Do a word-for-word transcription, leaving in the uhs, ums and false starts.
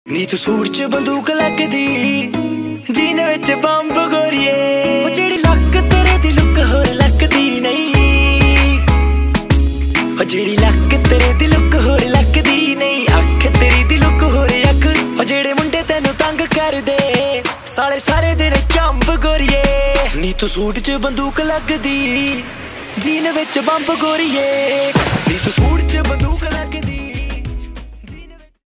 ਨੀ ਤੂੰ ਸੂਟ ਚ ਬੰਦੂਕ ਲੱਗਦੀ ਜੀਨ ਵਿੱਚ ਬੰਬ ਗੋਰੀਏ ਉਹ ਜਿਹੜੀ ਲੱਕ ਤੇਰੇ ਦੀ ਲੁੱਕ ਹੋਰ ਲੱਗਦੀ ਨਹੀਂ ਉਹ ਜਿਹੜੀ ਲੱਕ ਤੇਰੇ ਦੀ ਲੁੱਕ ਹੋਰ ਲੱਗਦੀ ਨਹੀਂ ਅੱਖ ਤੇਰੀ ਦੀ ਲੁੱਕ ਹੋਰ ਅੱਖ ਉਹ ਜਿਹੜੇ ਮੁੰਡੇ ਤੈਨੂੰ ਤੰਗ ਕਰਦੇ ਸਾਲੇ ਸਾਰੇ ਦਿਨ ਚੰਬ ਗੋਰੀਏ ਨੀ ਤੂੰ ਸੂਟ ਚ ਬੰਦੂਕ ਲੱਗਦੀ ਜੀਨ ਵਿੱਚ ਬੰਬ ਗੋਰੀਏ ਨੀ ਤੂੰ ਸੂਟ ਚ ਬੰਦੂਕ